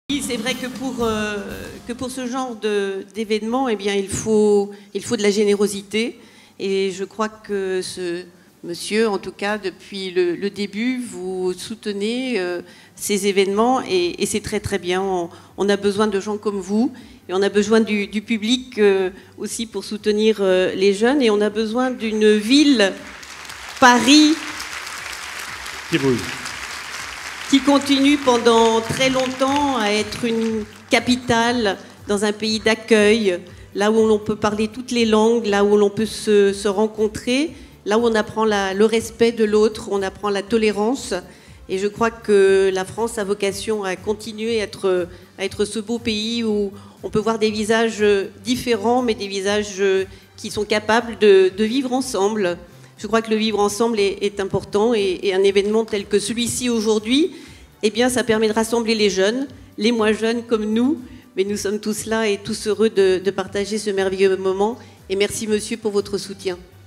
C'est vrai que pour ce genre d'événement, eh bien, il faut de la générosité. Et je crois que ce monsieur, en tout cas, depuis le début, vous soutenez ces événements et c'est très très bien. On a besoin de gens comme vous et on a besoin du public aussi pour soutenir les jeunes. Et on a besoin d'une ville, Paris, qui continue pendant très longtemps à être une capitale dans un pays d'accueil, là où l'on peut parler toutes les langues, là où l'on peut se rencontrer, là où on apprend le respect de l'autre, on apprend la tolérance. Et je crois que la France a vocation à continuer à être ce beau pays où on peut voir des visages différents, mais des visages qui sont capables de vivre ensemble. Je crois que le vivre ensemble est important et un événement tel que celui-ci aujourd'hui, eh bien, ça permet de rassembler les jeunes, les moins jeunes comme nous, mais nous sommes tous là et tous heureux de partager ce merveilleux moment. Et merci, monsieur, pour votre soutien.